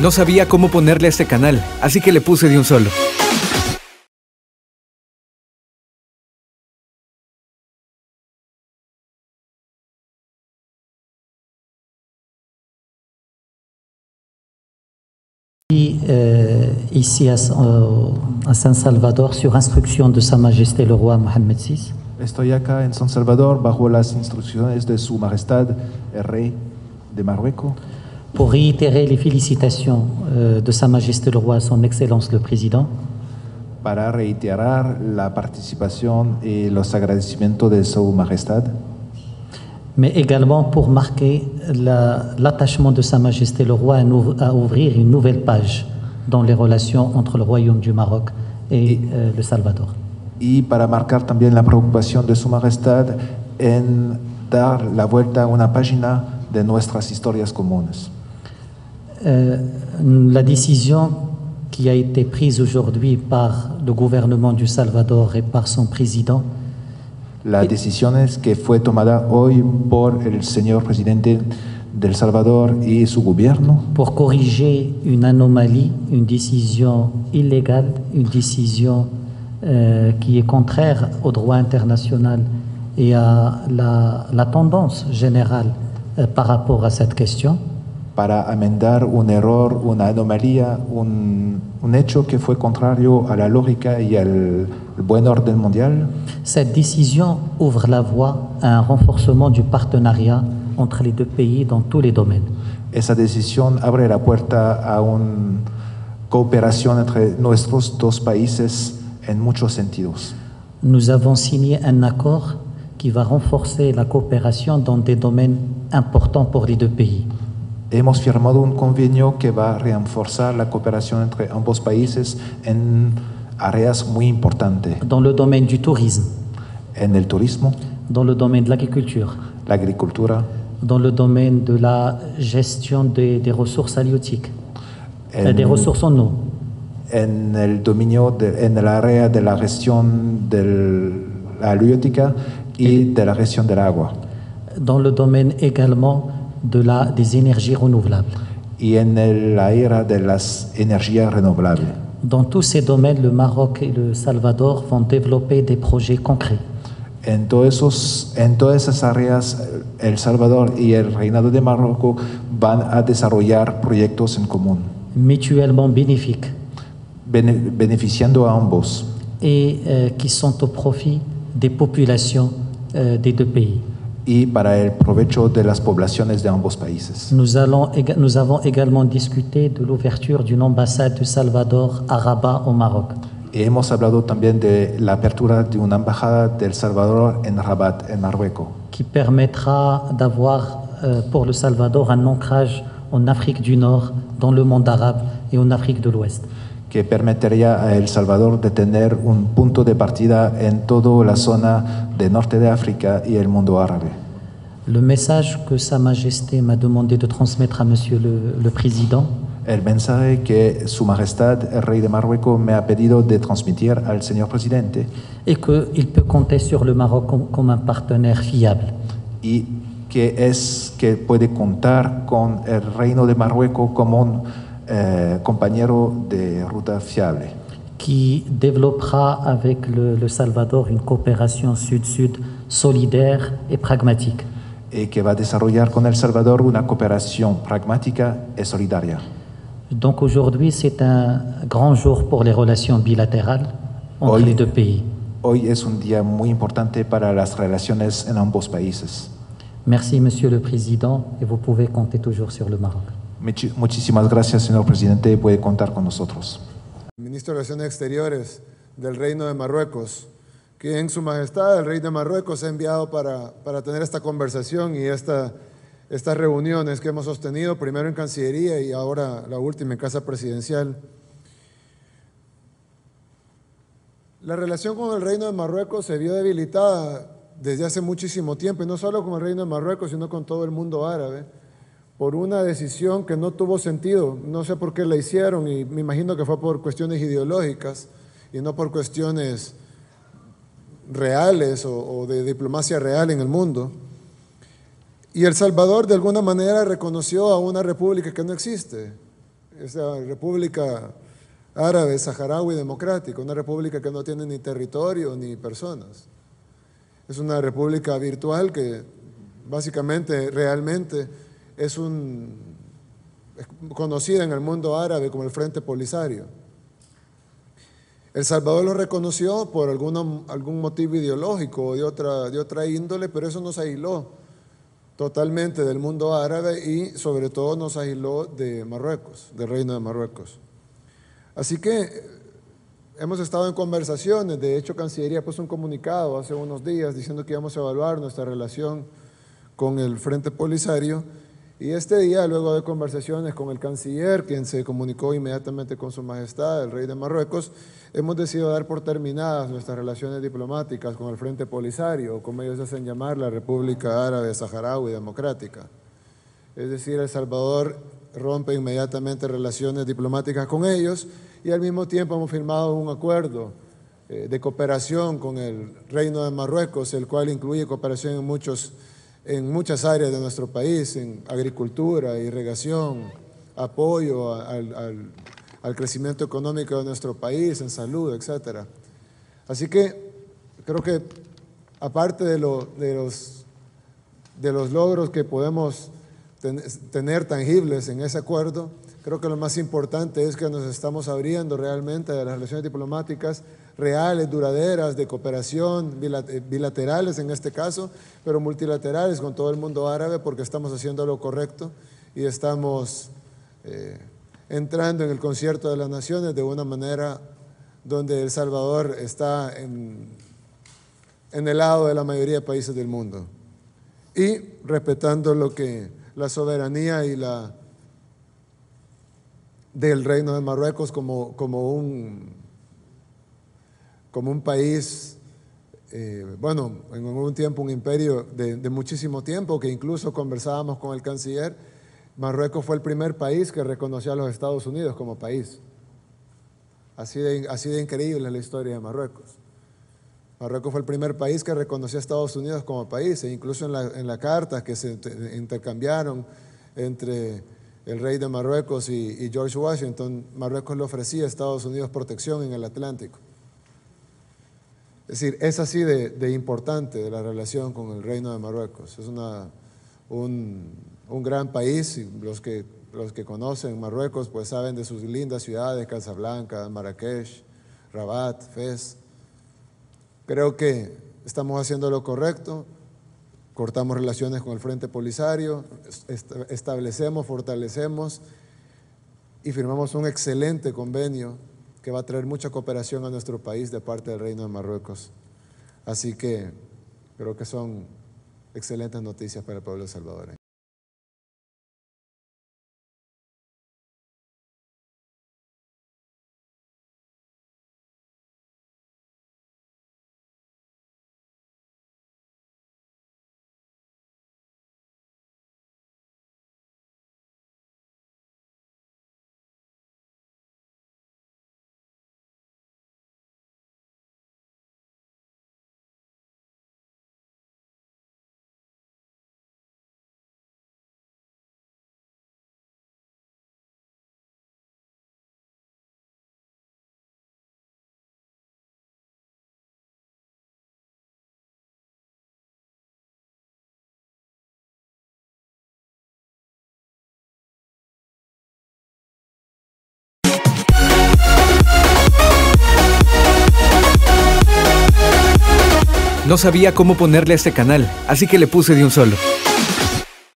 No sabía cómo ponerle a este canal, así que le puse de un solo. Ici à San Salvador sur instruction de Sa Majesté le roi Mohammed VI. Estoy acá en San Salvador bajo las instrucciones de Su Majestad el Rey de Marruecos Pour réitérer les félicitations de Sa Majesté le roi à son Excellence le Président. para reiterar la participación y los agradecimientos de Su Majestad, Mais également pour marquer l'attachement de Sa Majesté le roi à ouvrir une nouvelle page dans les relations entre le Royaume du Maroc et le Salvador. y para marcar también la preocupación de Su Majestad en dar la vuelta a una página de nuestras historias comunes. La décision qui a été prise aujourd'hui par le gouvernement du Salvador et par son président La decisión que fue tomada hoy por el señor presidente del Salvador y su gobierno pour corriger une anomalie, une décision illégale, une décision qui est contraire au droit international et à la tendance générale par rapport à cette question. para amendar un error, una anomalía, un hecho que fue contrario a la lógica y al buen orden mundial. Cette décision ouvre la voie à un renforcement du partenariat entre les deux pays dans tous les domaines. Esa decisión abre la puerta a una cooperación entre nuestros dos países en muchos sentidos. Nous avons signé un accord qui va renforcer la coopération dans des domaines importants pour les deux pays. Hemos firmado un convenio que va a reforzar la cooperación entre ambos países en áreas muy importantes. Dans le domaine du tourisme, En el turismo, dans le domaine de l'agriculture, la agricultura, dans le domaine de la gestion des ressources halieutiques, des ressources en eau, en el dominio, en el área de la gestión de la haliótica y de la gestión del agua. dans le domaine également des énergies renouvelables. Y en la era de las energías renovables. Dans tous ces domaines, le Maroc et le Salvador vont développer des projets concrets. En todas esas áreas, El Salvador y el Reinado de Marruecos van a desarrollar proyectos en común, Mutuellement bénéfiques beneficiando a ambos et qui sont au profit des populations des deux pays. y para el provecho de las poblaciones de ambos países. Nous avons également discuté de l'ouverture d'une ambassade du Salvador à Rabat au Maroc. Y hemos hablado también de la apertura de una embajada del Salvador en Rabat, en Marruecos, qui permettra d'avoir pour le Salvador un ancrage en Afrique du Nord, dans le monde arabe et en Afrique de l'Ouest. que permitiría a El Salvador de tener un punto de partida en toda la zona del norte de África y el mundo árabe. Le message que Sa Majesté m'a demandé de transmettre à Monsieur le Président, El mensaje que Su Majestad, el Rey de Marruecos, me ha pedido de transmitir al señor presidente est qu'il peut compter sur le Maroc comme un partenaire fiable. y que es que puede contar con el Reino de Marruecos como un compañero de ruta fiable, qui développera avec le Salvador une coopération sud-sud solidaire et pragmatique. y que va a desarrollar con El Salvador una cooperación pragmática y solidaria. Donc aujourd'hui, c'est un grand jour pour les relations bilatérales entre les deux pays. Hoy es un día muy importante para las relaciones en ambos países. Merci, Monsieur le Président, et vous pouvez compter toujours sur le Maroc. Muchísimas gracias, señor presidente. Puede contar con nosotros. Ministro de Relaciones Exteriores del Reino de Marruecos, quien Su Majestad, el Rey de Marruecos, ha enviado para tener esta conversación y estas reuniones que hemos sostenido, primero en Cancillería y ahora la última en Casa Presidencial. La relación con el Reino de Marruecos se vio debilitada desde hace muchísimo tiempo, y no solo con el Reino de Marruecos, sino con todo el mundo árabe, por una decisión que no tuvo sentido. No sé por qué la hicieron, y me imagino que fue por cuestiones ideológicas y no por cuestiones reales o de diplomacia real en el mundo. Y El Salvador de alguna manera reconoció a una república que no existe. esa República Árabe Saharaui Democrática, una república que no tiene ni territorio ni personas. Es una república virtual que básicamente, realmente, es conocida en el mundo árabe como el Frente Polisario. El Salvador lo reconoció por algún motivo ideológico o de otra índole, pero eso nos aisló totalmente del mundo árabe y sobre todo nos aisló de Marruecos, del Reino de Marruecos. Así que hemos estado en conversaciones. De hecho, Cancillería puso un comunicado hace unos días diciendo que íbamos a evaluar nuestra relación con el Frente Polisario, y este día, luego de conversaciones con el canciller, quien se comunicó inmediatamente con Su Majestad, el Rey de Marruecos, hemos decidido dar por terminadas nuestras relaciones diplomáticas con el Frente Polisario, o como ellos hacen llamar, la República Árabe Saharaui Democrática. Es decir, El Salvador rompe inmediatamente relaciones diplomáticas con ellos, y al mismo tiempo hemos firmado un acuerdo de cooperación con el Reino de Marruecos, el cual incluye cooperación en muchas áreas de nuestro país, en agricultura, irrigación, apoyo al crecimiento económico de nuestro país, en salud, etc. Así que creo que aparte de los logros que podemos tener tangibles en ese acuerdo, creo que lo más importante es que nos estamos abriendo realmente a las relaciones diplomáticas reales, duraderas, de cooperación, bilaterales en este caso, pero multilaterales con todo el mundo árabe, porque estamos haciendo lo correcto y estamos entrando en el concierto de las naciones de una manera donde El Salvador está en el lado de la mayoría de países del mundo y respetando la soberanía del Reino de Marruecos como un país, bueno, en algún tiempo un imperio de muchísimo tiempo, que incluso conversábamos con el canciller. Marruecos fue el primer país que reconoció a los Estados Unidos como país. Así de increíble es la historia de Marruecos. Marruecos fue el primer país que reconoció a Estados Unidos como país, e incluso en la carta que se intercambiaron entre el rey de Marruecos y George Washington, Marruecos le ofrecía a Estados Unidos protección en el Atlántico. Es decir, es así de importante de la relación con el Reino de Marruecos. Es un gran país, y los que conocen Marruecos pues saben de sus lindas ciudades, Casablanca, Marrakech, Rabat, Fez. Creo que estamos haciendo lo correcto, cortamos relaciones con el Frente Polisario, establecemos, fortalecemos y firmamos un excelente convenio que va a traer mucha cooperación a nuestro país de parte del Reino de Marruecos. Así que creo que son excelentes noticias para el pueblo salvadoreño. No sabía cómo ponerle a este canal, así que le puse de un solo.